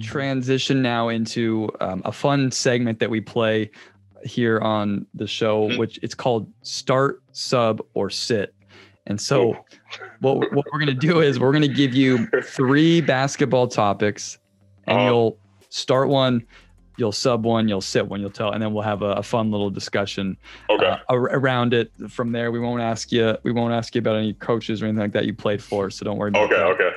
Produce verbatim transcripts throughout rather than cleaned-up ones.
transition now into um, a fun segment that we play here on the show, mm-hmm. which it's called Start, Sub, or Sit. And so what, what we're going to do is we're going to give you three basketball topics, and um, you'll start one, you'll sub one, you'll sit one, you'll tell, and then we'll have a, a fun little discussion okay. uh, around it. From there, we won't ask you, we won't ask you about any coaches or anything like that you played for, so don't worry about okay,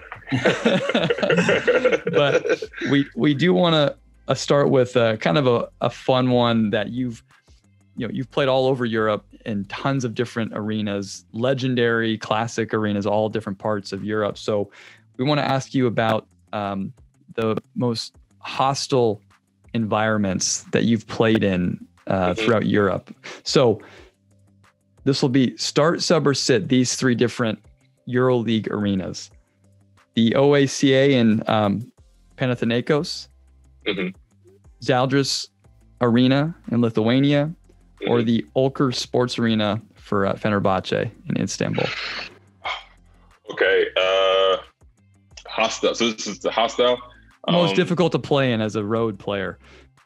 that. Okay. But we we do want to uh, start with uh, kind of a, a fun one that you've, you know, you've played all over Europe in tons of different arenas, legendary, classic arenas, all different parts of Europe. So we want to ask you about um, the most hostile environments that you've played in uh, mm-hmm. throughout Europe. So this will be start, sub, or sit these three different Euroleague arenas: the O A C A in um, Panathinaikos, mm-hmm. Žalgiris Arena in Lithuania, mm-hmm. or the Olker Sports Arena for uh, Fenerbahce in Istanbul. Okay, uh, hostile. So this is the hostile. Most um, difficult to play in as a road player.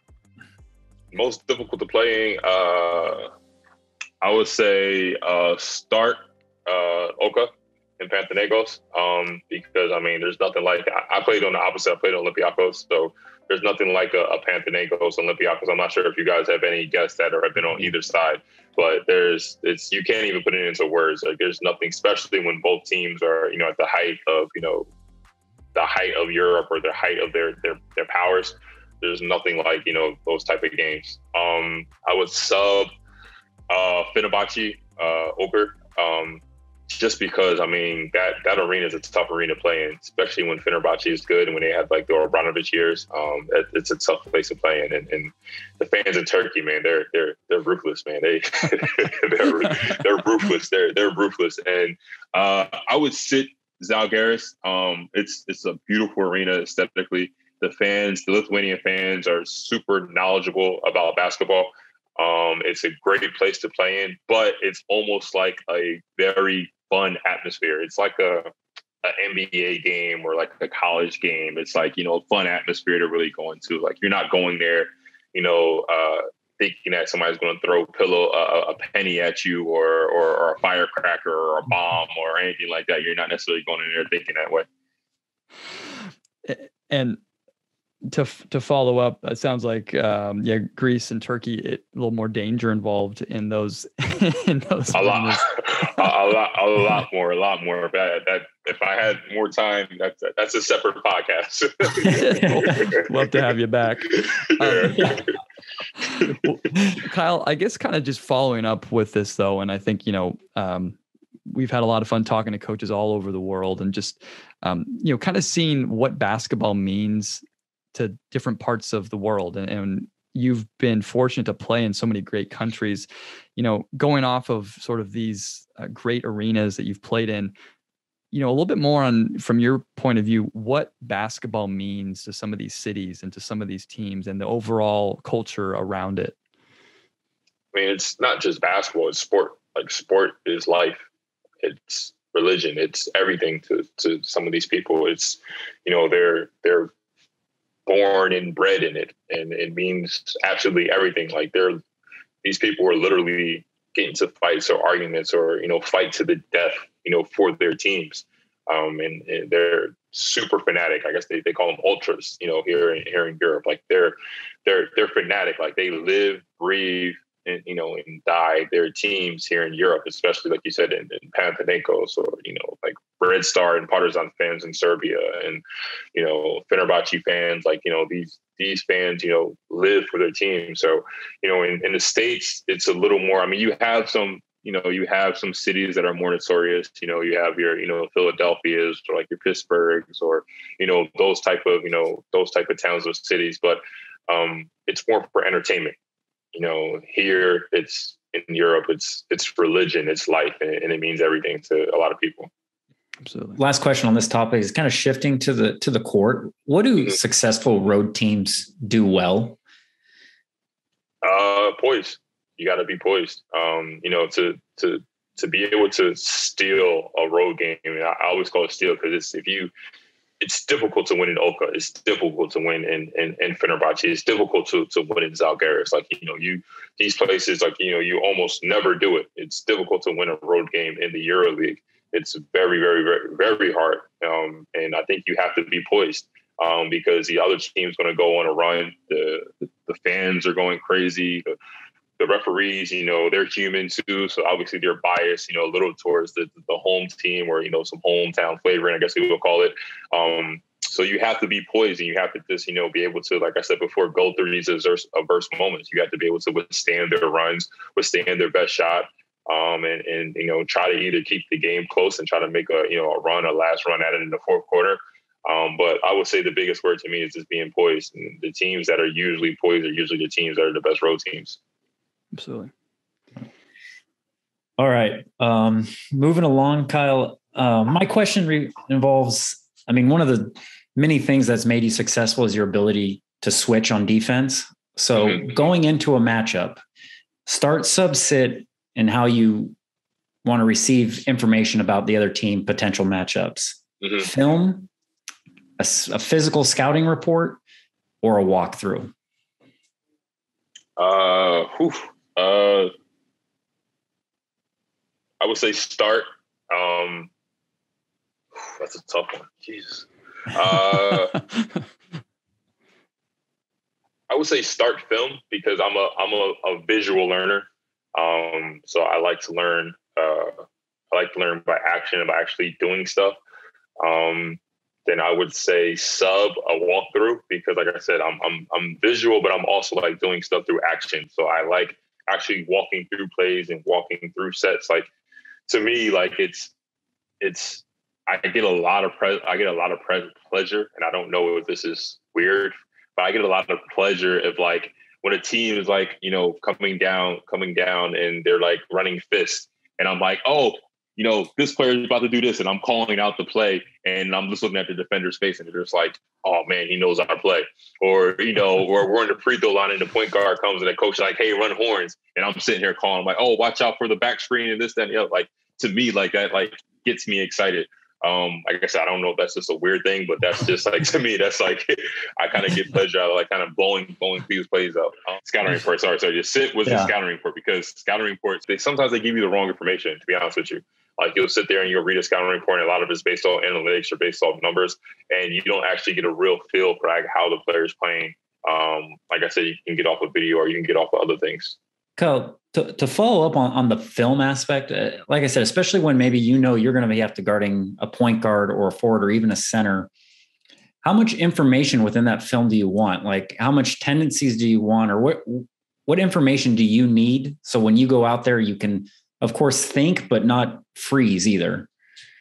Most difficult to play in, uh, I would say uh, start uh, Oka in Panathinaikos, um, because, I mean, there's nothing like, I, I played on the opposite, I played on Olympiacos, so there's nothing like a, a Panathinaikos Olympiacos. I'm not sure if you guys have any guests that or have been on either side, but there's, it's, you can't even put it into words. Like, there's nothing, especially when both teams are, you know, at the height of, you know, the height of Europe or the height of their, their, their powers. There's nothing like, you know, those type of games. Um, I would sub uh, Fenerbahce, uh, Oker, um, just because, I mean, that, that arena is a tough arena to play in, especially when Fenerbahce is good and when they had like the Obradovic years. Um, it, it's a tough place to play in. And, and the fans in Turkey, man, they're they're they're ruthless, man. They they're they're ruthless. They're they're ruthless. And uh, I would sit Žalgiris. Um, it's it's a beautiful arena aesthetically. The fans, the Lithuanian fans, are super knowledgeable about basketball. Um, it's a great place to play in, but it's almost like a very fun atmosphere. It's like a, a N B A game or like a college game. It's like, you know, a fun atmosphere to really go into. Like, you're not going there, you know, uh, thinking that somebody's going to throw a pillow, uh, a penny at you or, or or a firecracker or a bomb or anything like that. You're not necessarily going in there thinking that way. And to to follow up, it sounds like um, yeah, Greece and Turkey, it, a little more danger involved in those. in those a lot, a, a lot, a lot more, a lot more. If I, that, if I had more time, that's that's a separate podcast. Love to have you back, um, well, Kyle. I guess kind of just following up with this though, and I think you know um, we've had a lot of fun talking to coaches all over the world, and just um, you know kind of seeing what basketball means to different parts of the world. And, and you've been fortunate to play in so many great countries, you know, going off of sort of these uh, great arenas that you've played in, you know, a little bit more on, from your point of view, what basketball means to some of these cities and to some of these teams and the overall culture around it. I mean, it's not just basketball, it's sport. Like, sport is life. It's religion. It's everything to, to some of these people. It's, you know, they're, they're, born and bred in it, and it means absolutely everything. Like, they're, these people are literally getting to fights or arguments or, you know, fight to the death, you know, for their teams. Um, and, and they're super fanatic. I guess they, they call them ultras, you know, here in, here in Europe. Like, they're, they're, they're fanatic. Like, they live, breathe, and, you know, and die their teams here in Europe, especially like you said, in, in Panathinaikos, or, you know, like Red Star and Partizan fans in Serbia, and, you know, Fenerbahce fans. Like, you know, these, these fans, you know, live for their team. So, you know, in, in the States, it's a little more, I mean, you have some, you know, you have some cities that are more notorious. You know, you have your, you know, Philadelphia's or like your Pittsburghs or, you know, those type of, you know, those type of towns or cities. But um, it's more for entertainment. You know, here it's in Europe, it's it's religion, it's life, and, and it means everything to a lot of people. Absolutely. Last question on this topic is kind of shifting to the to the court. What do mm-hmm. successful road teams do well? Uh, poised. You got to be poised. Um, you know, to to to be able to steal a road game. I mean, I always call it steal because it's if you it's difficult to win in Oka. It's difficult to win in in, in Fenerbahce. It's difficult to to win in Zalgiris. Like, you know, you these places, like, you know, you almost never do it. It's difficult to win a road game in the Euroleague. It's very, very, very, very hard. Um, and I think you have to be poised um, because the other team's going to go on a run. The, the the fans are going crazy. The, the referees, you know, they're human too. So obviously they're biased, you know, a little towards the, the home team or, you know, some hometown flavoring, I guess we will call it. Um, so you have to be poised and you have to just, you know, be able to, like I said before, go through these adverse, adverse moments. You have to be able to withstand their runs, withstand their best shot. Um, and, and, you know, try to either keep the game close and try to make a, you know, a run, a last run at it in the fourth quarter. Um, but I would say the biggest word to me is just being poised. And the teams that are usually poised are usually the teams that are the best road teams. Absolutely. All right. Um, moving along, Kyle, uh, my question re- involves, I mean, one of the many things that's made you successful is your ability to switch on defense. So mm-hmm. going into a matchup, start, sub, sit, and how you want to receive information about the other team, potential matchups, mm-hmm. film, a, a physical scouting report, or a walkthrough. Uh, whew, uh, I would say start. Um, that's a tough one. Jesus. Uh, I would say start film because I'm a I'm a, a visual learner. Um, so I like to learn. Uh, I like to learn by action and by actually doing stuff. Um, then I would say sub a walkthrough because, like I said, I'm I'm I'm visual, but I'm also like doing stuff through action. So I like actually walking through plays and walking through sets. Like to me, like it's it's I get a lot of pre- I get a lot of pre- pleasure, and I don't know if this is weird, but I get a lot of pleasure if like when a team is like, you know, coming down, coming down, and they're like running fists, and I'm like, oh, you know, this player is about to do this, and I'm calling out the play, and I'm just looking at the defender's face, and they're just like, oh man, he knows our play, or you know, or we're in the free throw line, and the point guard comes, and the coach is like, hey, run horns, and I'm sitting here calling, I'm like, oh, watch out for the back screen and this, that, and the other. Like to me, like that, like gets me excited. Um, like I said, I don't know if that's just a weird thing, but that's just like, to me, that's like, I kind of get pleasure out of like kind of blowing, blowing these plays up. Um, scouting report, sorry, sorry. Just sit with yeah. the scouting report because scouting reports, they sometimes they give you the wrong information, to be honest with you. Like you'll sit there and you'll read a scouting report and a lot of it's based on analytics or based off numbers. And you don't actually get a real feel for like how the player's playing. Um, like I said, you can get off a video or you can get off of other things. Kyle, to, to follow up on, on the film aspect, uh, like I said, especially when maybe you know you're going to be have to guarding a point guard or a forward or even a center, how much information within that film do you want? Like how much tendencies do you want, or what what information do you need so when you go out there you can, of course, think but not freeze either?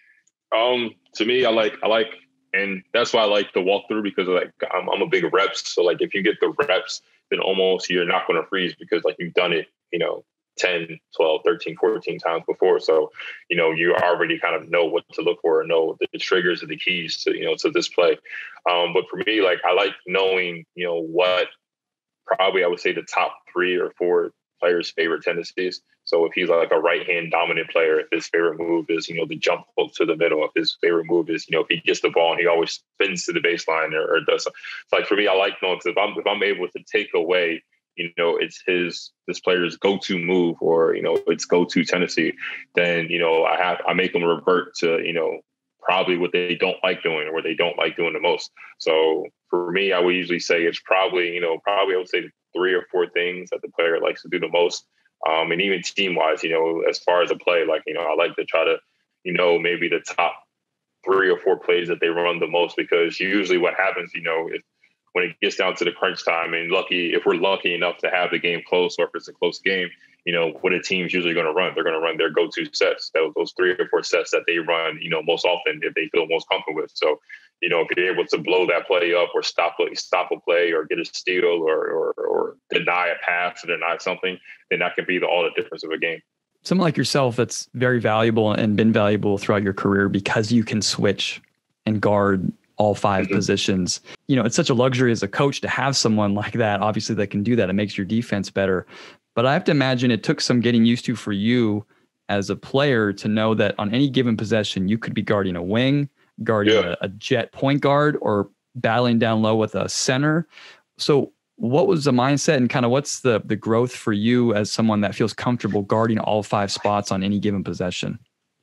Um, to me, I like I like, and that's why I like the walkthrough because like I'm, I'm a big reps. So like if you get the reps, then almost you're not going to freeze because like you've done it, you know, ten, twelve, thirteen, fourteen times before. So, you know, you already kind of know what to look for and know the triggers and the keys to, you know, to this play. Um, but for me, like I like knowing, you know, what probably I would say the top three or four players' favorite tendencies. So if he's like a right-hand dominant player, if his favorite move is, you know, the jump hook to the middle, if his favorite move is, you know, if he gets the ball and he always spins to the baseline or, or does, it's like for me, I like knowing because if I'm if I'm able to take away, you know, it's his this player's go-to move or you know its go-to tendency, then you know I have I make them revert to you know probably what they don't like doing or what they don't like doing the most. So for me, I would usually say it's probably you know probably I would say three or four things that the player likes to do the most. Um, and even team-wise, you know, as far as a play, like, you know, I like to try to, you know, maybe the top three or four plays that they run the most, because usually what happens, you know, if when it gets down to the crunch time and lucky, if we're lucky enough to have the game close or if it's a close game, you know, what a team's usually going to run, they're going to run their go-to sets, those, those three or four sets that they run, you know, most often if they feel most comfortable with. So, you know, if you're able to blow that play up or stop stop a play or get a steal or, or or deny a pass or deny something, then that can be the, all the difference of a game. Someone like yourself that's very valuable and been valuable throughout your career because you can switch and guard all five mm-hmm. positions. You know, it's such a luxury as a coach to have someone like that, obviously, that can do that. It makes your defense better. But I have to imagine it took some getting used to for you as a player to know that on any given possession, you could be guarding a wing, guarding Yeah. a, a jet point guard or battling down low with a center. So what was the mindset and kind of what's the the growth for you as someone that feels comfortable guarding all five spots on any given possession?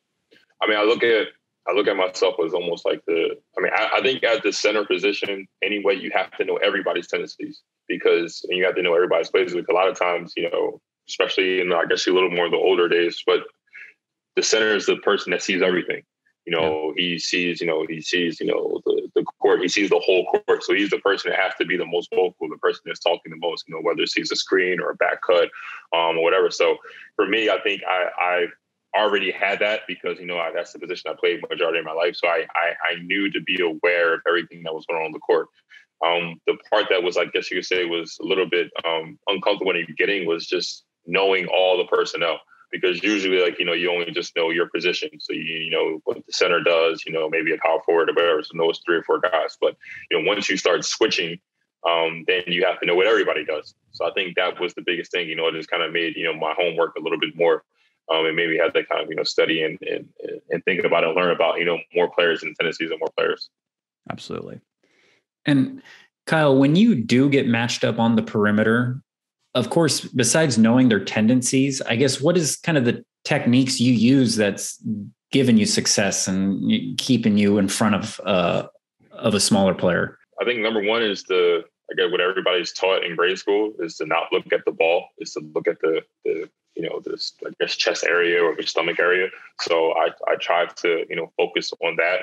I mean, I look at I look at myself as almost like the. I mean, I, I think at the center position, anyway, you have to know everybody's tendencies because you have to know everybody's plays. Like a lot of times, you know, especially in I guess a little more in the older days, but the center is the person that sees everything. You know, yeah. he sees, you know, he sees, you know, the, the court, he sees the whole court. So he's the person that has to be the most vocal, the person that's talking the most, you know, whether it's a screen or a back cut um, or whatever. So for me, I think I, I already had that because, you know, I, that's the position I played majority of my life. So I, I, I knew to be aware of everything that was going on on the court. Um, the part that was, I guess you could say, was a little bit um, uncomfortable in the beginning was just knowing all the personnel. Because usually, like, you know, you only just know your position. So, you, you know, what the center does, you know, maybe a power forward or whatever. So know it's three or four guys. But, you know, once you start switching, um, then you have to know what everybody does. So I think that was the biggest thing. You know, it just kind of made, you know, my homework a little bit more um, and maybe had to kind of, you know, study and, and, and think about it and learn about, you know, more players and tendencies and more players. Absolutely. And Kyle, when you do get matched up on the perimeter, of course, besides knowing their tendencies, I guess, what is kind of the techniques you use that's given you success and keeping you in front of uh, of a smaller player? I think number one is the, I guess what everybody's taught in grade school is to not look at the ball, is to look at the, the you know, this, I guess, chest area or the stomach area. So I, I try to, you know, focus on that.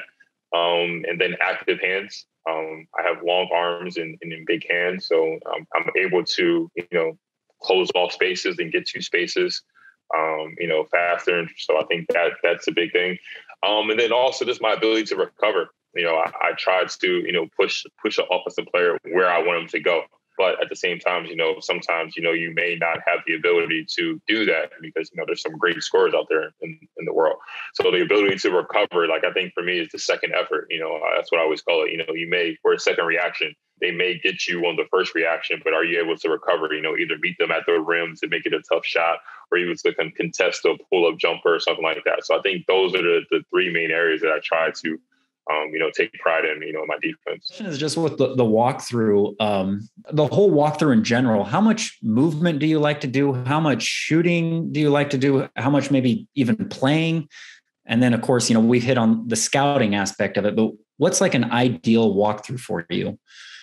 Um, and then active hands. Um, I have long arms and, and big hands, so um, I'm able to, you know, close off spaces and get to spaces, um, you know, faster. And so I think that that's a big thing. Um, and then also just my ability to recover. You know, I, I tried to, you know, push push an offensive player where I want him to go. But at the same time, you know, sometimes, you know, you may not have the ability to do that because, you know, there's some great scorers out there in, in the world. So the ability to recover, like, I think for me is the second effort. You know, that's what I always call it. You know, you may, for a second reaction, they may get you on the first reaction, but are you able to recover, you know, either beat them at the rim to make it a tough shot or even to contest a pull-up jumper or something like that. So I think those are the, the three main areas that I try to Um, you know, take pride in, you know, my defense. The question is just with the, the walkthrough, um, the whole walkthrough in general, how much movement do you like to do? How much shooting do you like to do? How much maybe even playing? And then, of course, you know, we've hit on the scouting aspect of it, but what's like an ideal walkthrough for you?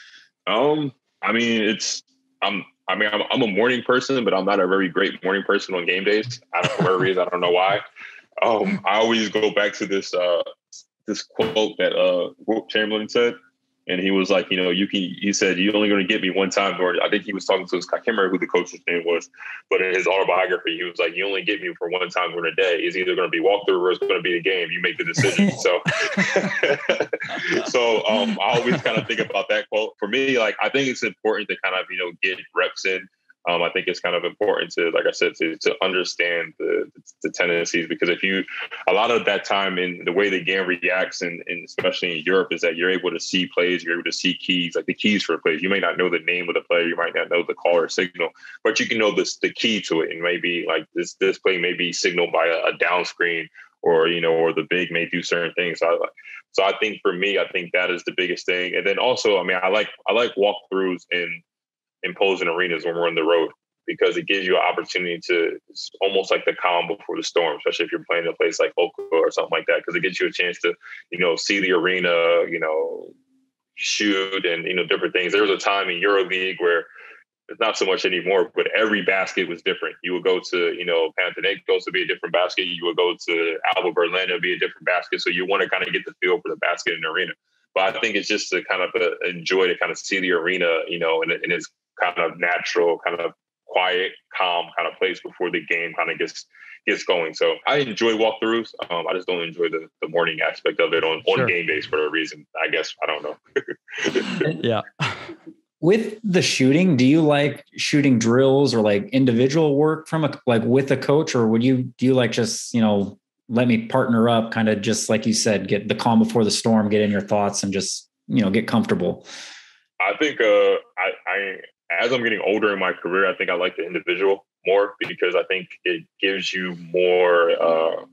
Um, I mean, it's, I'm, I mean, I'm, I'm a morning person, but I'm not a very great morning person on game days. I don't know whatever reason. I don't know why. Um, I always go back to this, uh, this quote that uh Wilt Chamberlain said, and he was like, you know, you can, he said, you're only going to get me one time. Or I think he was talking to his, I can't remember who the coach's name was, but in his autobiography, he was like, you only get me for one time during a day. It's either going to be walkthrough or it's going to be a game. You make the decision. So, so um, I always kind of think about that quote. For me, like, I think it's important to kind of, you know, get reps in. Um, I think it's kind of important to, like I said, to, to understand the, the tendencies, because if you, a lot of that time in the way the game reacts, and, and especially in Europe, is that you're able to see plays, you're able to see keys, like the keys for plays. You may not know the name of the player, you might not know the call or signal, but you can know this, the key to it. And maybe like this, this play may be signaled by a, a down screen, or, you know, or the big may do certain things. So I, so I think for me, I think that is the biggest thing. And then also, I mean, I like, I like walkthroughs in, imposing arenas when we're on the road, because it gives you an opportunity to, it's almost like the calm before the storm, especially if you're playing in a place like Oka or something like that, because it gives you a chance to, you know, see the arena, you know, shoot and, you know, different things. There was a time in Euroleague where it's not so much anymore, but every basket was different. You would go to, you know, Panathinaikos to be a different basket. You would go to Alba Berlin to be a different basket. So you want to kind of get the feel for the basket in the arena. But I think it's just to kind of uh, enjoy to kind of see the arena, you know, in, in its kind of natural, kind of quiet, calm kind of place before the game kind of gets gets going. So I enjoy walkthroughs. Um, I just don't enjoy the, the morning aspect of it on, sure. on game days for a reason. I guess, I don't know. Yeah. With the shooting, do you like shooting drills or like individual work from a, like with a coach, or would you, do you like just, you know, let me partner up, kind of just like you said, get the calm before the storm, get in your thoughts and just, you know, get comfortable? I think uh, I, I, as I'm getting older in my career, I think I like the individual more, because I think it gives you more, uh,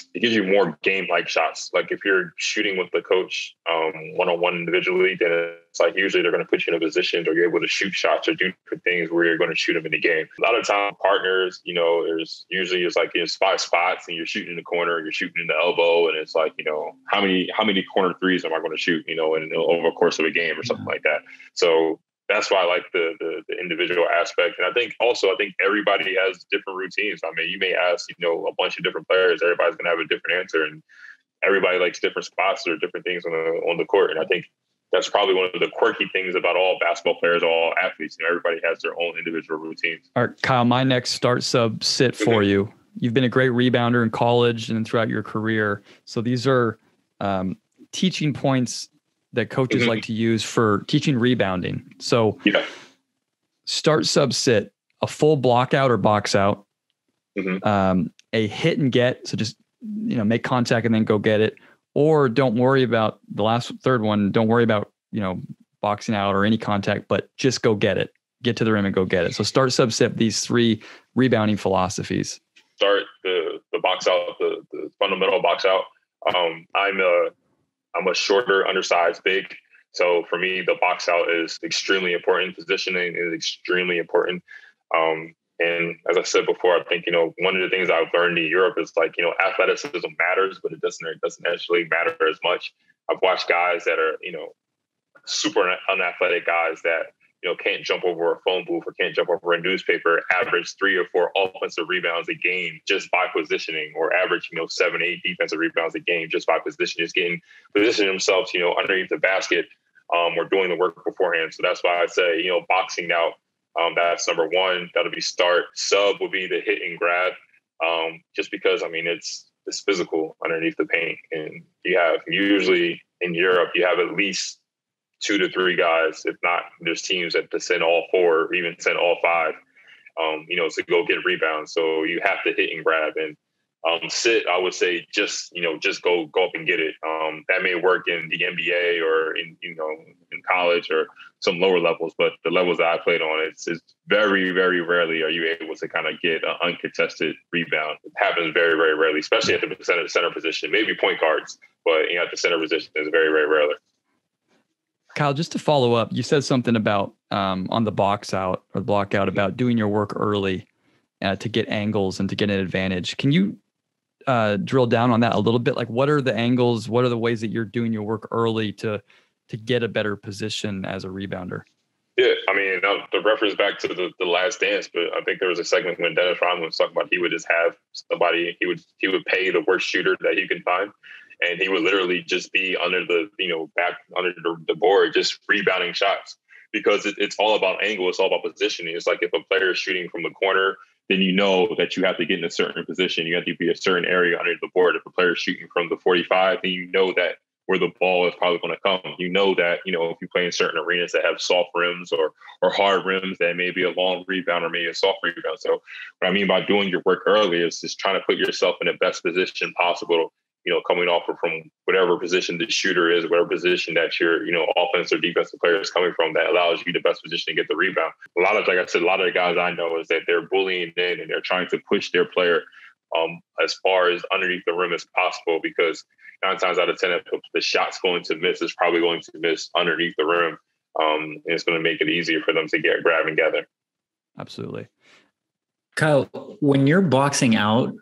it gives you more game-like shots. Like if you're shooting with the coach um, one-on-one individually, then it's like usually they're going to put you in a position where you're able to shoot shots or do different things where you're going to shoot them in the game. A lot of time partners, you know, there's usually it's like there's five spots and you're shooting in the corner, you're shooting in the elbow, and it's like, you know, how many how many corner threes am I going to shoot, you know, in over the course of a game or something like that. So that's why I like the, the the individual aspect. And I think also, I think everybody has different routines. I mean, you may ask, you know, a bunch of different players, everybody's going to have a different answer, and everybody likes different spots or different things on the on the court. And I think that's probably one of the quirky things about all basketball players, all athletes. You know, everybody has their own individual routines. All right, Kyle, my next start sub sit for you. You've been a great rebounder in college and throughout your career. So these are um, teaching points that coaches mm-hmm. like to use for teaching rebounding. So yeah. start sub sit, a full block out or box out, mm-hmm. um, a hit and get. So just, you know, make contact and then go get it. Or don't worry about the last third one. Don't worry about, you know, boxing out or any contact, but just go get it, get to the rim and go get it. So start sub sit, these three rebounding philosophies. Start the, the box out, the, the fundamental box out. Um, I'm a, I'm a shorter, undersized, big. So for me, the box out is extremely important. Positioning is extremely important. Um, and as I said before, I think, you know, one of the things I've learned in Europe is like, you know, athleticism matters, but it doesn't, it doesn't actually matter as much. I've watched guys that are, you know, super unathletic guys that, you know, can't jump over a phone booth or can't jump over a newspaper, average three or four offensive rebounds a game just by positioning, or average, you know, seven, eight defensive rebounds a game just by positioning, just getting positioning themselves, you know, underneath the basket um, or doing the work beforehand. So that's why I say, you know, boxing out, um, that's number one. That'll be start. Sub will be the hit and grab, um, just because, I mean, it's it's physical underneath the paint. And you have usually in Europe, you have at least two to three guys, if not, there's teams that to send all four or even send all five, um, you know, to go get rebounds. So you have to hit and grab. And um, sit, I would say just, you know, just go go up and get it. Um, that may work in the N B A or in, you know, in college or some lower levels, but the levels that I played on, it's, it's very, very rarely are you able to kind of get an uncontested rebound. It happens very, very rarely, especially at the center, center position, maybe point guards, but you know, at the center position is very, very rarely. Kyle, just to follow up, you said something about um, on the box out or block out about doing your work early uh, to get angles and to get an advantage. Can you uh, drill down on that a little bit? Like, what are the angles? What are the ways that you're doing your work early to to get a better position as a rebounder? Yeah, I mean, uh, the reference back to the, the Last Dance, but I think there was a segment when Dennis Rodman was talking about he would just have somebody, he would he would pay the worst shooter that he can find. And he would literally just be under the, you know, back under the, the board, just rebounding shots, because it, it's all about angle. It's all about positioning. It's like if a player is shooting from the corner, then you know that you have to get in a certain position. You have to be a certain area under the board. If a player is shooting from the forty-five, then you know that where the ball is probably going to come. You know that, you know, if you play in certain arenas that have soft rims or or hard rims, that may be a long rebound or maybe a soft rebound. So what I mean by doing your work early is just trying to put yourself in the best position possible, you know, coming off from whatever position the shooter is, whatever position that your, you know, offense or defensive player is coming from, that allows you the best position to get the rebound. A lot of, like I said, a lot of the guys I know is that they're bullying in and they're trying to push their player um, as far as underneath the rim as possible, because nine times out of ten, if the shot's going to miss, it's probably going to miss underneath the rim. Um, and it's going to make it easier for them to get grab and gather. Absolutely. Kyle, when you're boxing out,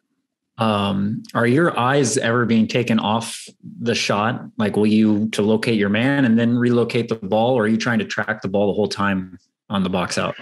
Um, are your eyes ever being taken off the shot? Like, will you to locate your man and then relocate the ball, or are you trying to track the ball the whole time on the box out?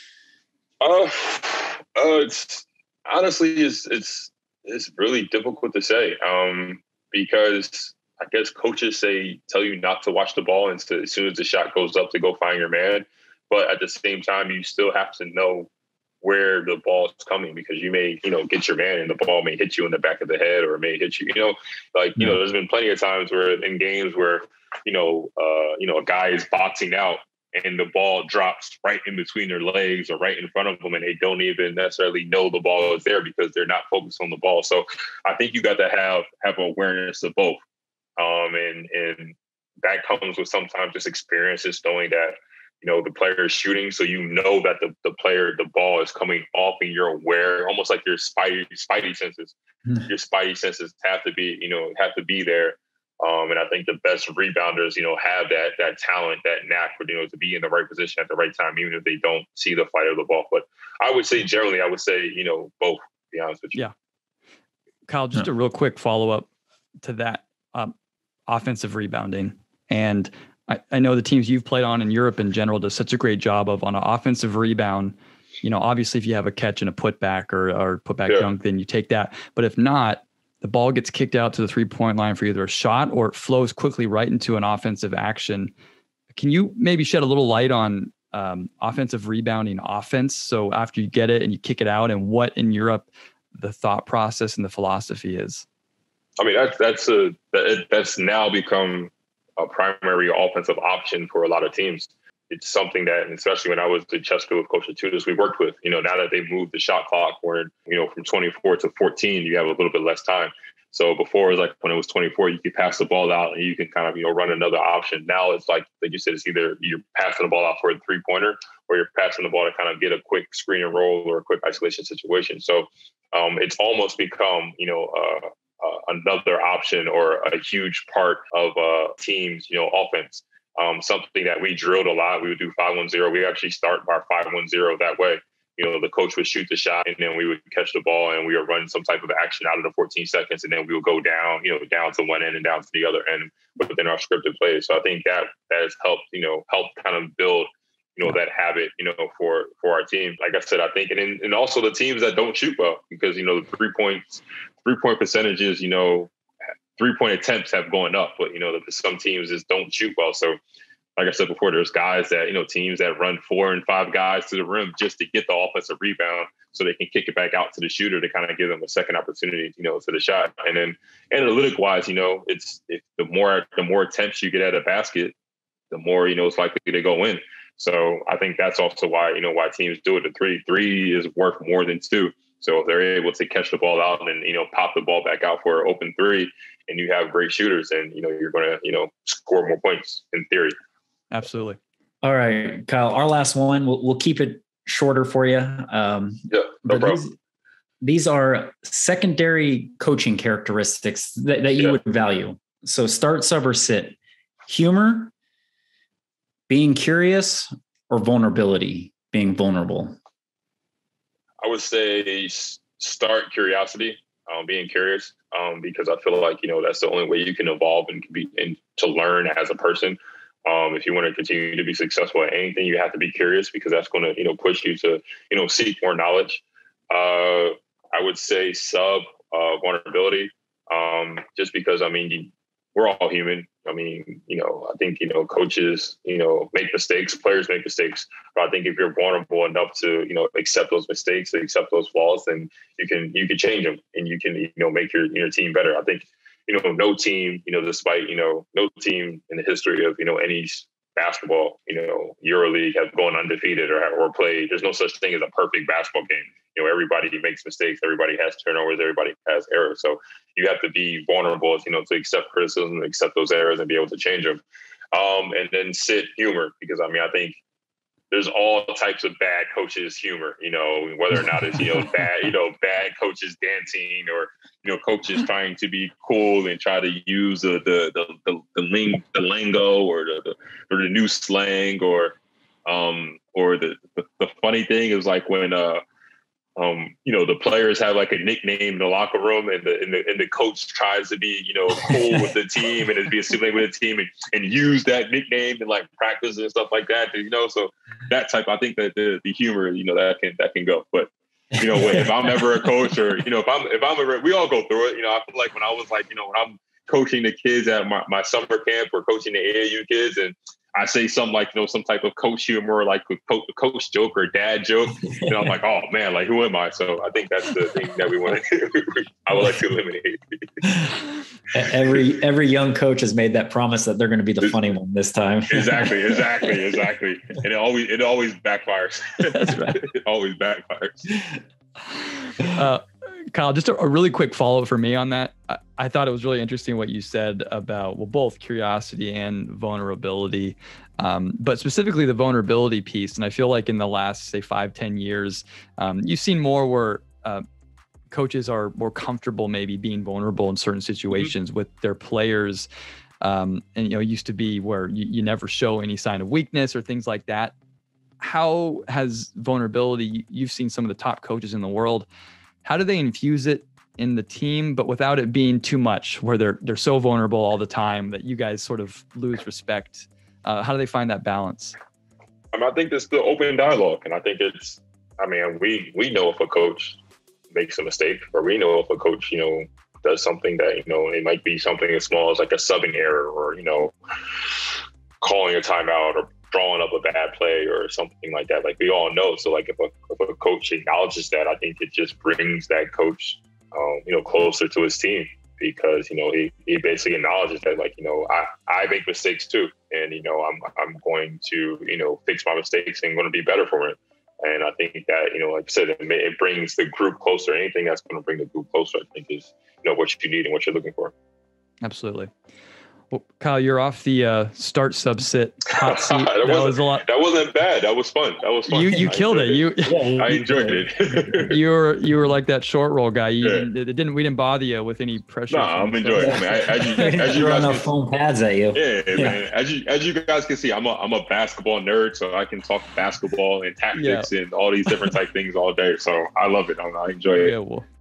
Uh, uh it's honestly, it's, it's, it's really difficult to say. Um, because I guess coaches say, tell you not to watch the ball and to, as soon as the shot goes up to go find your man. But at the same time, you still have to know where the ball is coming, because you may, you know, get your man and the ball may hit you in the back of the head, or it may hit you, you know, like, you know, there's been plenty of times where in games where, you know, uh, you know, a guy is boxing out and the ball drops right in between their legs or right in front of them, and they don't even necessarily know the ball is there because they're not focused on the ball. So I think you got to have, have awareness of both. Um, and, and that comes with sometimes just experience, just knowing that, you know, the player is shooting. So you know that the, the player, the ball is coming off and you're aware, almost like your spidey, spidey senses. Mm. Your spidey senses have to be, you know, have to be there. Um, and I think the best rebounders, you know, have that that talent, that knack for, you know, to be in the right position at the right time, even if they don't see the flight of the ball. But I would say generally, I would say, you know, both, to be honest with you. Yeah. Kyle, just a real quick follow-up to that, um, offensive rebounding. And I, I know the teams you've played on in Europe in general does such a great job of on an offensive rebound. You know, obviously if you have a catch and a putback or, or putback yeah. dunk, then you take that. But if not, the ball gets kicked out to the three-point line for either a shot or it flows quickly right into an offensive action. Can you maybe shed a little light on um, offensive rebounding offense? So after you get it and you kick it out, and what in Europe the thought process and the philosophy is? I mean, that's that's a that's now become a primary offensive option for a lot of teams. It's something that, and especially when I was in Cheska with Coach Tudas, we worked with. You know, now that they moved the shot clock, where you know from twenty-four to fourteen, you have a little bit less time. So before it was like when it was twenty-four, you could pass the ball out and you can kind of you know run another option. Now it's like like you said, it's either you're passing the ball out for a three pointer or you're passing the ball to kind of get a quick screen and roll or a quick isolation situation. So um, it's almost become you know. Uh, Uh, another option or a huge part of uh, teams, you know, offense. Um, something that we drilled a lot. We would do five one zero. We actually start our five one zero that way. You know, the coach would shoot the shot and then we would catch the ball and we would run some type of action out of the fourteen seconds. And then we would go down, you know, down to one end and down to the other end within our scripted plays. So I think that that has helped, you know, helped kind of build, you know, that habit, you know, for, for our team. Like I said, I think, and, and also the teams that don't shoot well, because, you know, the three points, three point percentages, you know, three point attempts have gone up, but, you know, some teams just don't shoot well. So like I said before, there's guys that, you know, teams that run four and five guys to the rim just to get the offensive rebound so they can kick it back out to the shooter to kind of give them a second opportunity, you know, to the shot. And then analytic wise, you know, it's if the more, the more attempts you get at a basket, the more, you know, it's likely to go in. So I think that's also why, you know, why teams do it. The three, three is worth more than two. So if they're able to catch the ball out and then, you know, pop the ball back out for an open three and you have great shooters and, you know, you're going to, you know, score more points in theory. Absolutely. All right, Kyle, our last one, we'll, we'll keep it shorter for you. Um, yeah, no problem. These, these are secondary coaching characteristics that, that you yeah. would value. So start, sub, or sit. Humor, being curious, or vulnerability, being vulnerable? I would say start curiosity, um, being curious, um, because I feel like, you know, that's the only way you can evolve and be and to learn as a person. Um, if you want to continue to be successful at anything, you have to be curious because that's going to, you know, push you to, you know, seek more knowledge. Uh, I would say sub uh, vulnerability, um, just because, I mean, you, we're all human. I mean, you know, I think, you know, coaches, you know, make mistakes, players make mistakes. But I think if you're vulnerable enough to, you know, accept those mistakes, accept those flaws, then you can you can change them and you can, you know, make your, your team better. I think, you know, no team, you know, despite, you know, no team in the history of, you know, any basketball, you know, Euroleague has gone undefeated or, or played. There's no such thing as a perfect basketball game. You know, everybody makes mistakes. Everybody has turnovers. Everybody has errors. So you have to be vulnerable, you know, to accept criticism, accept those errors and be able to change them. Um, and then sit humor, because I mean, I think there's all types of bad coaches humor, you know, whether or not it's, you know, bad, you know, bad coaches dancing or, you know, coaches trying to be cool and try to use the, the, the, the, the, ling, the lingo or the, the, or the new slang or, um, or the, the, the funny thing is like when, uh, Um, you know, the players have like a nickname in the locker room and the, and the, and the coach tries to be, you know, cool with the team and be assimilated with the team and, and use that nickname in like practice and stuff like that, you know, so that type, I think that the, the humor, you know, that can, that can go. But, you know, if I'm ever a coach or, you know, if I'm, if I'm ever, we all go through it, you know, I feel like when I was like, you know, when I'm coaching the kids at my, my summer camp or coaching the A A U kids and I say something like, you know, some type of coach humor, like a coach, coach joke or dad joke. And I'm like, oh man, like, who am I? So I think that's the thing that we want to do. I would like to eliminate. Every, every young coach has made that promise that they're going to be the funny one this time. Exactly. Exactly. Exactly. And it always, it always backfires. That's right. It always backfires. Uh, Kyle, just a, a really quick follow-up for me on that. I, I thought it was really interesting what you said about, well, both curiosity and vulnerability, um, but specifically the vulnerability piece. And I feel like in the last, say, five, ten years, um, you've seen more where uh, coaches are more comfortable maybe being vulnerable in certain situations mm-hmm. with their players. Um, and, you know, it used to be where you, you never show any sign of weakness or things like that. How has vulnerability, you've seen some of the top coaches in the world, how do they infuse it in the team, but without it being too much where they're, they're so vulnerable all the time that you guys sort of lose respect? Uh, how do they find that balance? I mean, I think it's the open dialogue. And I think it's, I mean, we, we know if a coach makes a mistake, or we know if a coach, you know, does something that, you know, it might be something as small as like a subbing error, or, you know, calling a timeout, or drawing up a bad play or something like that. Like, we all know. So like if a, if a coach acknowledges that, I think it just brings that coach, um, you know, closer to his team, because, you know, he, he basically acknowledges that, like, you know, I, I make mistakes too. And, you know, I'm, I'm going to, you know, fix my mistakes and going to be better for it. And I think that, you know, like I said, it, it brings the group closer. Anything that's going to bring the group closer, I think, is, you know, what you need and what you're looking for. Absolutely. Well, Kyle, you're off the uh, start sub sit hot seat. that, that was a lot. That wasn't bad. That was fun. That was fun. You you killed it. it. You I enjoyed it. you were you were like that short roll guy. You yeah. didn't, it didn't we didn't bother you with any pressure. No, I'm enjoying it. I mean, I, as you, as you guys can, phone pads at you. Yeah, yeah, man. As you as you guys can see, I'm a I'm a basketball nerd, so I can talk basketball and tactics yeah. and all these different type things all day. So I love it. I, I enjoy it. Yeah, well,